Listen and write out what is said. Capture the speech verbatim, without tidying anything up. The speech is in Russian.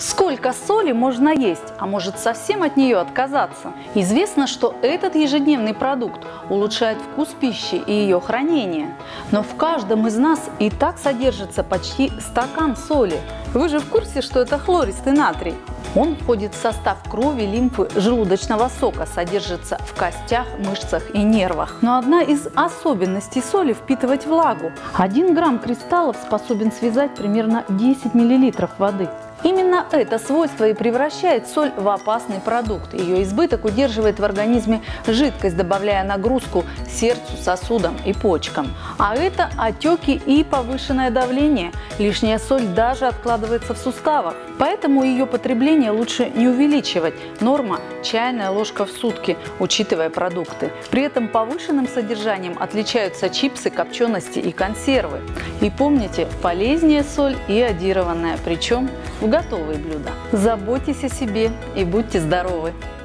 Сколько соли можно есть, а может совсем от нее отказаться? Известно, что этот ежедневный продукт улучшает вкус пищи и ее хранение. Но в каждом из нас и так содержится почти стакан соли. Вы же в курсе, что это хлористый натрий? Он входит в состав крови, лимфы, желудочного сока, содержится в костях, мышцах и нервах. Но одна из особенностей соли – впитывать влагу. Один грамм кристаллов способен связать примерно десять миллилитров воды. Именно это свойство и превращает соль в опасный продукт. Ее избыток удерживает в организме жидкость, добавляя нагрузку сердцу, сосудам и почкам. А это отеки и повышенное давление. Лишняя соль даже откладывается в суставах. Поэтому ее потребление лучше не увеличивать. Норма – чайная ложка в сутки, учитывая продукты. При этом повышенным содержанием отличаются чипсы, копчености и консервы. И помните, полезнее соль иодированная, причем в готовые блюда. Заботьтесь о себе и будьте здоровы!